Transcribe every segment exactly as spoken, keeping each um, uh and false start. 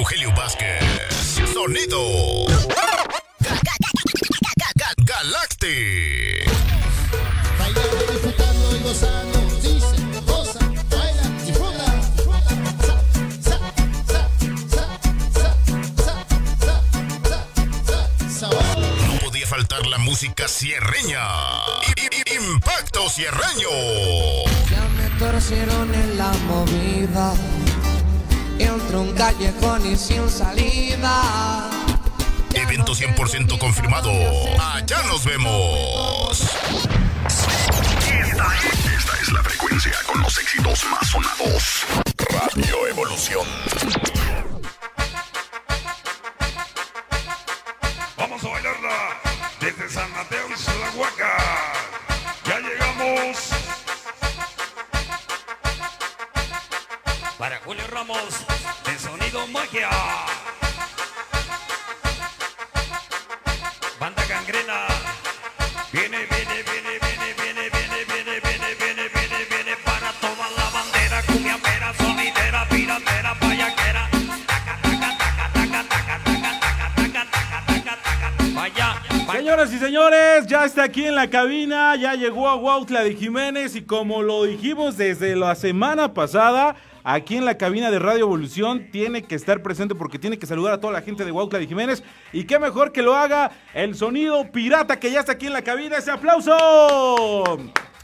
Rogelio Vázquez. Sonido Galactic. Bailando, disfrutando y gozando. Dice, goza, baila, disfruta. Sa, sa, sa, sa, sa, sa, sa, sa, sa. No podía faltar la música sierreña. I- I- Impacto Sierreño. Ya me torcieron en la movida, entre un callejón y sin salida. Evento cien por ciento confirmado. Allá nos vemos. Esta, esta es la frecuencia con los éxitos más sonados. Radio Evolución. Vamos a bailarla desde San Mateo y La Huaca. Ya llegamos. Para Julio Ramos de Sonido Magia. Banda Gangrena. Viene, viene, viene, viene, viene, viene, viene, viene, viene, viene, viene para toda la bandera, cumbiambera, sonidera, piratera, payaquera. Taca, taca, taca, taca, taca, taca, taca, taca, taca, taca, taca. Vaya, vaya. Señoras y señores, ya está aquí en la cabina, ya llegó a Huautla de Jiménez y como lo dijimos desde la semana pasada, aquí en la cabina de Radio Evolución tiene que estar presente porque tiene que saludar a toda la gente de Huautla de Jiménez y qué mejor que lo haga el Sonido Pirata que ya está aquí en la cabina. ¡Ese aplauso!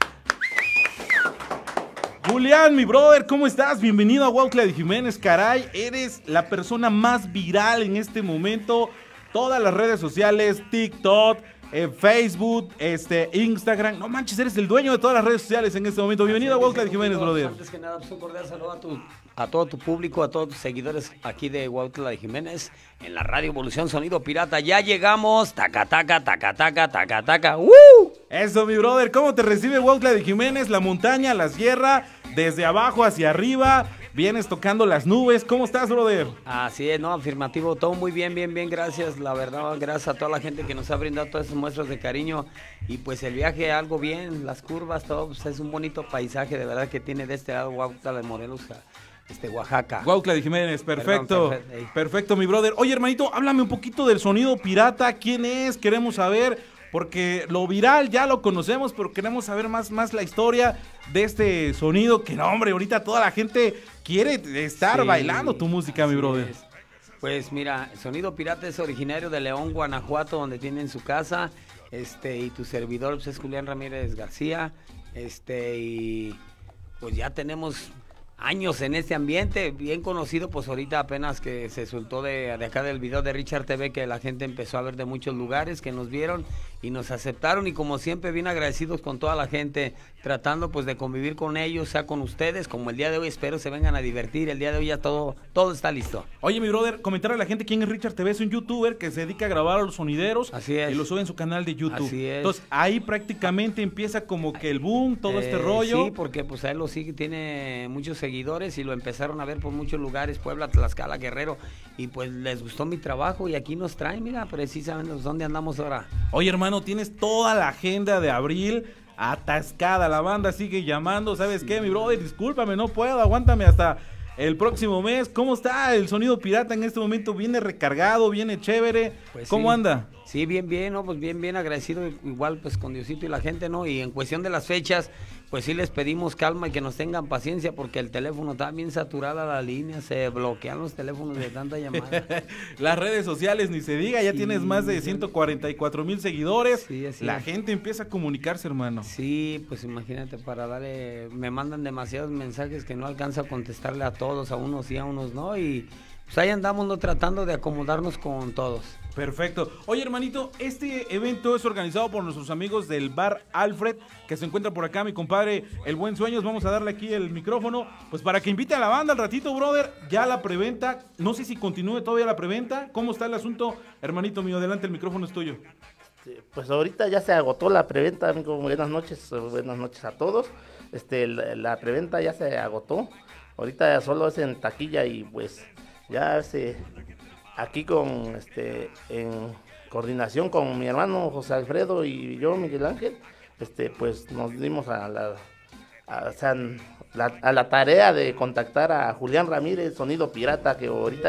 Julián, mi brother, ¿cómo estás? Bienvenido a Huautla de Jiménez, caray, eres la persona más viral en este momento. Todas las redes sociales, TikTok, eh, Facebook, este, Instagram. No manches, eres el dueño de todas las redes sociales en este momento. Bienvenido a Huautla de Jiménez, brother. Antes que nada, pues, un cordial saludo a, tu, a todo tu público, a todos tus seguidores aquí de Huautla de Jiménez, en la Radio Evolución Sonido Pirata. Ya llegamos, taca, taca, taca, taca, taca, taca. ¡Uh! Eso, mi brother. ¿Cómo te recibe Huautla de Jiménez? La montaña, la sierra, desde abajo hacia arriba. Vienes tocando las nubes. ¿Cómo estás, brother? Así es, no, afirmativo, todo muy bien, bien, bien, gracias, la verdad, gracias a toda la gente que nos ha brindado todas esas muestras de cariño y pues el viaje algo bien, las curvas, todo, pues, es un bonito paisaje de verdad que tiene de este lado Huautla de Morelos, este, Oaxaca. Huautla de Jiménez, perfecto. Perdón, perfecto, ey. Perfecto, mi brother. Oye, hermanito, háblame un poquito del Sonido Pirata. ¿Quién es? Queremos saber. Porque lo viral ya lo conocemos, pero queremos saber más, más la historia de este sonido. Que no, hombre, ahorita toda la gente quiere estar Sí, bailando tu música, mi brother. es. Pues mira, Sonido Pirata es originario de León, Guanajuato, donde tienen su casa. Este, y tu servidor pues, es Julián Ramírez García. Este, y pues ya tenemos años en este ambiente, bien conocido, pues ahorita apenas que se soltó de, de acá del video de Richard T V, que la gente empezó a ver de muchos lugares, que nos vieron y nos aceptaron, y como siempre bien agradecidos con toda la gente, tratando pues de convivir con ellos, sea con ustedes, como el día de hoy, espero se vengan a divertir, el día de hoy ya todo, todo está listo. Oye, mi brother, comentar a la gente quién es Richard T V. Es un youtuber que se dedica a grabar a los sonideros. Así es. Y lo sube en su canal de YouTube. Así es. Entonces, ahí prácticamente empieza como que el boom, todo este Eh, rollo. Sí, porque pues a él lo sigue, tiene muchos seguidores y lo empezaron a ver por muchos lugares, Puebla, Tlaxcala, Guerrero, y pues les gustó mi trabajo y aquí nos traen, mira, precisamente dónde andamos ahora. Oye, hermano, tienes toda la agenda de abril atascada. La banda sigue llamando. ¿Sabes qué, mi brother? Discúlpame, no puedo. Aguántame hasta el próximo mes. ¿Cómo está el Sonido Pirata en este momento? ¿Viene recargado? ¿Viene chévere? Pues ¿Cómo sí. anda? Sí, bien, bien, ¿no? Pues bien, bien agradecido, igual pues con Diosito y la gente, ¿no? Y en cuestión de las fechas, pues sí les pedimos calma y que nos tengan paciencia porque el teléfono está bien saturada la línea, se bloquean los teléfonos de tanta llamada. Las redes sociales, ni se diga, ya Sí, tienes más de ciento cuarenta y cuatro mil seguidores. Sí, así la es. gente empieza a comunicarse, hermano. Sí, pues imagínate, para darle, me mandan demasiados mensajes que no alcanzo a contestarle a todos, a unos sí, a unos no, y pues ahí andamos, ¿no? Tratando de acomodarnos con todos. Perfecto. Oye, hermanito, este evento es organizado por nuestros amigos del Bar Alfred, que se encuentra por acá, mi compadre El Buen Sueños. Vamos a darle aquí el micrófono, pues para que invite a la banda al ratito, brother. Ya la preventa, no sé si continúe todavía la preventa. ¿Cómo está el asunto, hermanito mío? Adelante, el micrófono es tuyo. Pues ahorita ya se agotó la preventa, amigo. Buenas noches, buenas noches a todos. Este, la, la preventa ya se agotó. Ahorita solo es en taquilla y pues ya se aquí con este en coordinación con mi hermano José Alfredo y yo, Miguel Ángel, este pues nos dimos a la a, o sea, la, a la tarea de contactar a Julián Ramírez, Sonido Pirata, que ahorita es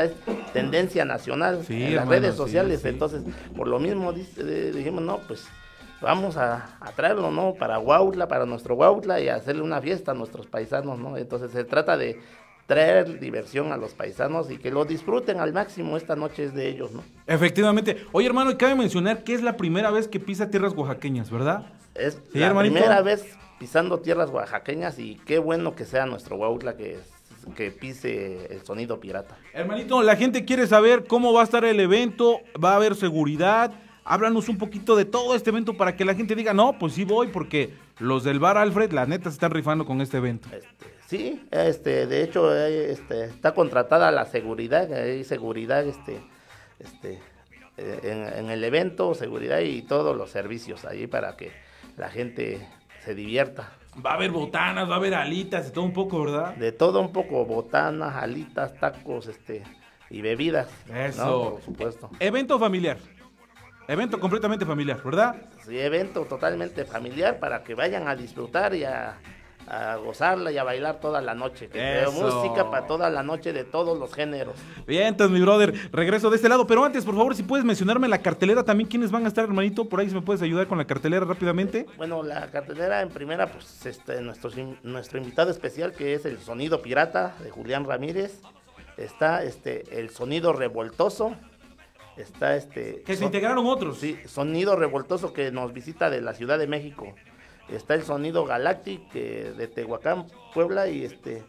tendencia nacional Sí, en las hermano, redes sí, sociales. sí. Entonces, por lo mismo dice- eh, dijimos, no, pues vamos a, a traerlo, ¿no? Para Huautla, para nuestro Huautla y hacerle una fiesta a nuestros paisanos, ¿no? Entonces se trata de traer diversión a los paisanos y que lo disfruten al máximo. Esta noche es de ellos, ¿no? Efectivamente. Oye, hermano, y cabe mencionar que es la primera vez que pisa tierras oaxaqueñas, ¿verdad? Es Sí, la hermanito. primera vez pisando tierras oaxaqueñas y qué bueno que sea nuestro Huautla que, que pise el sonido pirata. Hermanito, la gente quiere saber cómo va a estar el evento, va a haber seguridad. Háblanos un poquito de todo este evento para que la gente diga, no, pues sí voy, porque los del Bar Alfred, la neta, se están rifando con este evento. Este, sí, este, de hecho, eh, este, está contratada la seguridad, hay seguridad, este, este, eh, en, en el evento, seguridad y todos los servicios ahí para que la gente se divierta. Va a haber botanas, va a haber alitas y todo un poco, ¿verdad? De todo un poco, botanas, alitas, tacos, este, y bebidas. Eso. ¿no? Por supuesto. Evento familiar. Evento completamente familiar, ¿verdad? Sí, evento totalmente familiar para que vayan a disfrutar y a, a gozarla y a bailar toda la noche. Que tenga Eso. música para toda la noche de todos los géneros. Bien, entonces, mi brother, regreso de este lado. Pero antes, por favor, si puedes mencionarme la cartelera también, ¿quiénes van a estar, hermanito? Por ahí, si me puedes ayudar con la cartelera rápidamente. Bueno, la cartelera en primera, pues este, nuestro, nuestro invitado especial, que es el Sonido Pirata de Julián Ramírez. Está este, el Sonido Revoltoso. Está este. Que se son- integraron otros. Sí, Sonido Revoltoso que nos visita de la Ciudad de México. Está el Sonido Galactic que de Tehuacán, Puebla, y este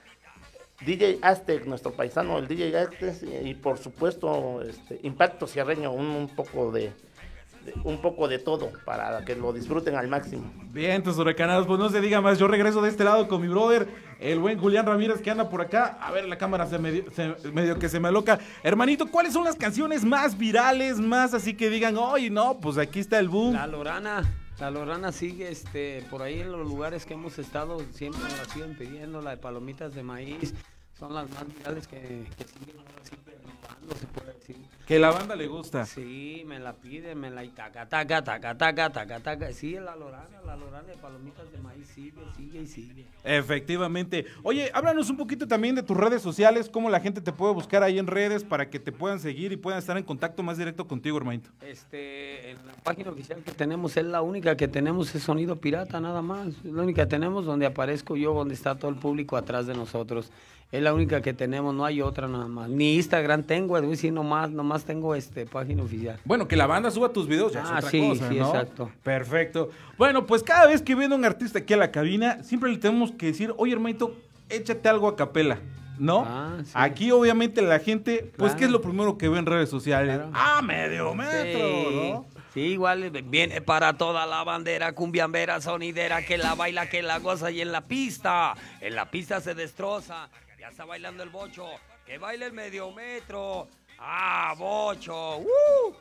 D J Aztec, nuestro paisano, el D J Aztec, y, y por supuesto este Impacto Sierreño, un, un poco de, de- un poco de todo para que lo disfruten al máximo. Bien, entonces, huracanados, pues no se diga más. Yo regreso de este lado con mi brother, el buen Julián Ramírez, que anda por acá. A ver, la cámara se medio, se- medio que se me aloca. Hermanito, ¿cuáles son las canciones más virales, más así que digan, oye, no, pues aquí está el boom? La Lorana, la Lorana sigue este, por ahí en los lugares que hemos estado, siempre nos la siguen pidiendo, la de palomitas de maíz, son las más virales que, que siguen ahora sí triunfando, se puede decir. Que la banda le gusta. Sí, me la piden, me la y taca, taca, taca, taca, taca, taca. Sí, la Lorana, la Lorana de palomitas de maíz sigue, sigue y sigue. Efectivamente. Oye, háblanos un poquito también de tus redes sociales, cómo la gente te puede buscar ahí en redes para que te puedan seguir y puedan estar en contacto más directo contigo, hermanito. Este, en la página oficial que tenemos, es la única que tenemos, es Sonido Pirata, nada más. Es la única que tenemos donde aparezco yo, donde está todo el público atrás de nosotros. Es la única que tenemos, no hay otra nada más. Ni Instagram tengo, es decir, nomás, nomás tengo este página oficial. Bueno, que la banda suba tus videos, ya Ah, es otra sí, cosa, sí, ¿no? exacto. Perfecto. Bueno, pues cada vez que viene un artista aquí a la cabina, siempre le tenemos que decir, oye, hermanito, échate algo a capela, ¿no? Ah, sí. Aquí, obviamente, la gente, pues, Claro. ¿qué es lo primero que ve en redes sociales? Claro. Ah, medio metro, Sí, ¿no? sí, igual viene para toda la bandera, cumbiambera, sonidera, que la baila, que la goza y en la pista, en la pista se destroza, ya está bailando el bocho, que baile el medio metro, ah, bocho, ¡uh!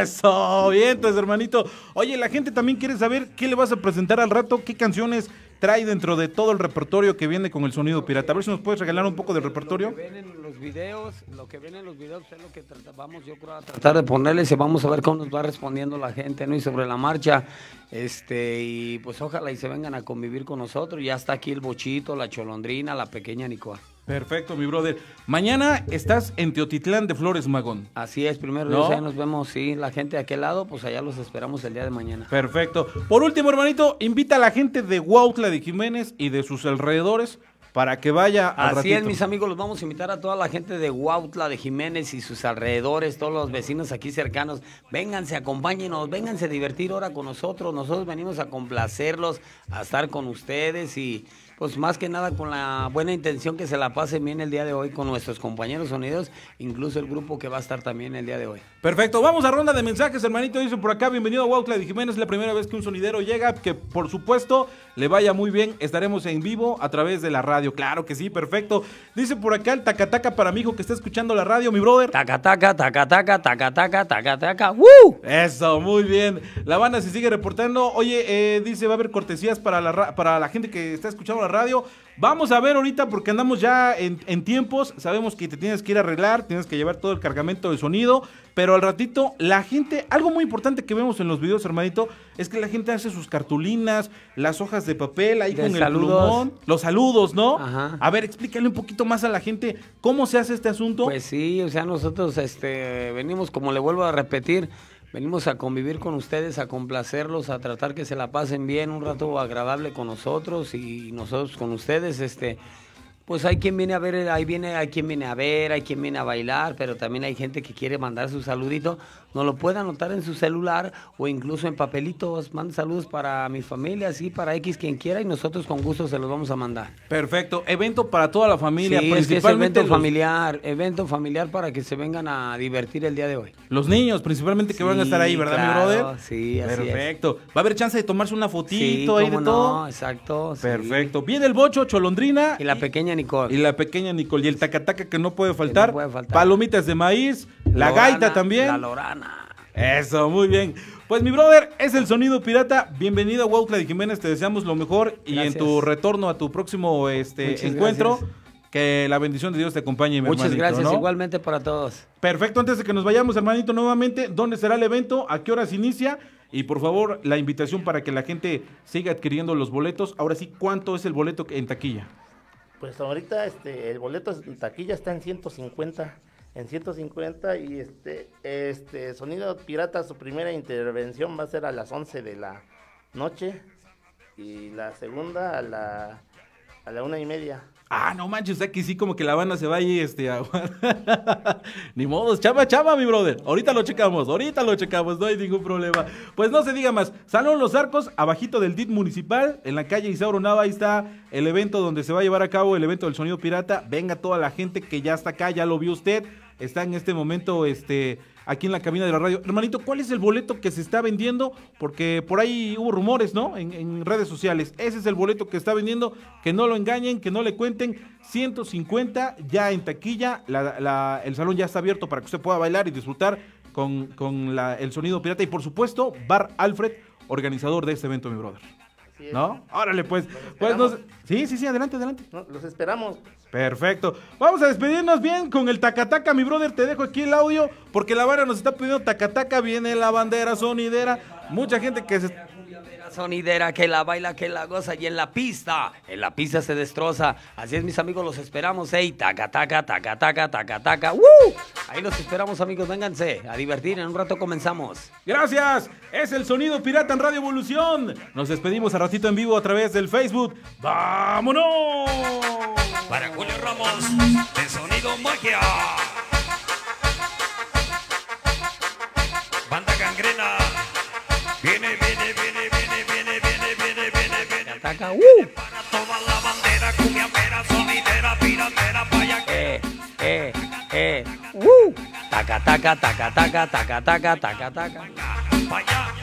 Eso, bien, entonces, hermanito. Oye, la gente también quiere saber qué le vas a presentar al rato, qué canciones trae dentro de todo el repertorio que viene con el Sonido Pirata. A ver si nos puedes regalar un poco del repertorio. Lo que ven en los videos, lo que ven en los videos es lo que trata- vamos, yo creo, a tratar de ponerles y vamos a ver cómo nos va respondiendo la gente, ¿no? Y sobre la marcha, este, y pues ojalá y se vengan a convivir con nosotros. Ya está aquí el Bochito, la Cholondrina, la pequeña Nicoa. Perfecto, mi brother. Mañana estás en Teotitlán de Flores Magón. Así es, primero ¿No? Dios, allá nos vemos, sí, la gente de aquel lado, pues allá los esperamos el día de mañana. Perfecto. Por último, hermanito, invita a la gente de Huautla de Jiménez y de sus alrededores para que vaya al Así es, ratito. mis amigos, los vamos a invitar a toda la gente de Huautla, de Jiménez y sus alrededores, todos los vecinos aquí cercanos. Vénganse, acompáñenos, vénganse a divertir ahora con nosotros. Nosotros venimos a complacerlos, a estar con ustedes y pues más que nada con la buena intención que se la pasen bien el día de hoy con nuestros compañeros sonidos, incluso el grupo que va a estar también el día de hoy. Perfecto, vamos a ronda de mensajes, hermanito. Dice por acá, bienvenido a Huautla de Jiménez, la primera vez que un sonidero llega, que por supuesto le vaya muy bien. Estaremos en vivo a través de la radio, claro que sí, perfecto. Dice por acá el tacataca para mi hijo que está escuchando la radio, mi brother. Taca, taca, taca, taca, taca, taca, taca, taca, ¡woo! Eso, muy bien. La banda se sigue reportando. Oye, eh, dice, va a haber cortesías para la, ra- para la gente que está escuchando la la radio. Vamos a ver ahorita porque andamos ya en, en tiempos, sabemos que te tienes que ir a arreglar, tienes que llevar todo el cargamento de sonido, pero al ratito la gente, algo muy importante que vemos en los videos, hermanito, es que la gente hace sus cartulinas, las hojas de papel ahí De con saludos. el plumón, los saludos, ¿no? Ajá. A ver, explícale un poquito más a la gente cómo se hace este asunto. Pues sí, o sea, nosotros este, venimos, como le vuelvo a repetir, venimos a convivir con ustedes, a complacerlos, a tratar que se la pasen bien, un rato agradable con nosotros y nosotros con ustedes, este, pues hay quien viene a ver, ahí viene, hay quien viene a ver, hay quien viene a bailar, pero también hay gente que quiere mandar su saludito, nos lo puede anotar en su celular o incluso en papelitos, manda saludos para mi familia, así para X quien quiera y nosotros con gusto se los vamos a mandar. Perfecto, evento para toda la familia, Sí, es que es principalmente evento los, familiar, evento familiar para que se vengan a divertir el día de hoy. los niños, principalmente que Sí, van a estar ahí, ¿verdad, claro, mi brother? sí, así es. Perfecto. Va a haber chance de tomarse una fotito Sí, ahí de cómo todo. no, exacto. sí. Perfecto. Viene el bocho, Cholondrina. Y la pequeña Nicole. Y la pequeña Nicole. Y el tacataca que no puede faltar. puede faltar. Palomitas de maíz. La Lorana, gaita también. La Lorana. Eso, muy bien. Pues mi brother, es el Sonido Pirata. Bienvenido a Huautla de Jiménez. Te deseamos lo mejor. Y Gracias. en tu retorno a tu próximo este, Muchas encuentro, gracias. que la bendición de Dios te acompañe, mi Muchas hermanito, gracias, ¿no? igualmente para todos. Perfecto, antes de que nos vayamos, hermanito, nuevamente, ¿dónde será el evento? ¿A qué horas inicia? Y por favor, la invitación para que la gente siga adquiriendo los boletos. Ahora sí, ¿cuánto es el boleto en taquilla? Pues ahorita este, el boleto en taquilla está en ciento cincuenta. En ciento cincuenta y este, este Sonido Pirata, su primera intervención va a ser a las once de la noche y la segunda a la, a la una y media. Ah, no manches, o sea que sí, como que la banda se va ahí, este, a... Ni modos, chava, chava, mi brother. Ahorita lo checamos, ahorita lo checamos, no hay ningún problema. Pues no se diga más. Salón Los Arcos, abajito del D I T municipal, en la calle Isauro Nava, ahí está el evento donde se va a llevar a cabo el evento del Sonido Pirata. Venga toda la gente que ya está acá, ya lo vio usted. Está en este momento, este... aquí en la cabina de la radio. Hermanito, ¿cuál es el boleto que se está vendiendo? Porque por ahí hubo rumores, ¿no? En, en redes sociales. Ese es el boleto que está vendiendo. Que no lo engañen, que no le cuenten. ciento cincuenta ya en taquilla. La, la, el salón ya está abierto para que usted pueda bailar y disfrutar con, con la, el Sonido Pirata. Y por supuesto, Bar Alfred, organizador de este evento, mi brother. Así es. ¿No? Órale, pues. pues nos... Sí, sí, sí, adelante, adelante. No, los esperamos. Perfecto. Vamos a despedirnos bien con el tacataca, mi brother. Te dejo aquí el audio porque la banda nos está pidiendo tacataca. Viene la bandera sonidera. Mucha gente que se... Sonidera que la baila, que la goza y en la pista, en la pista se destroza. Así es, mis amigos, los esperamos, ey, taca, taca, taca, taca, taca, taca, ¡woo! Ahí los esperamos, amigos, vénganse a divertir, en un rato comenzamos. Gracias. Es el Sonido Pirata en Radio Evolución. Nos despedimos a ratito en vivo a través del Facebook. ¡Vámonos! Para Julio Ramos, de Sonido Magia. Banda Gangrena. Viene, viene, viene, viene, viene, viene, viene, viene, viene. Ataca, ¡uh! Para toda la bandera, cumbiambera, sonidera, piratera, vaya que. Eh, eh, eh, ¡uh! Taca, taca, taca, taca, taca, taca, taca, taca. Vaya,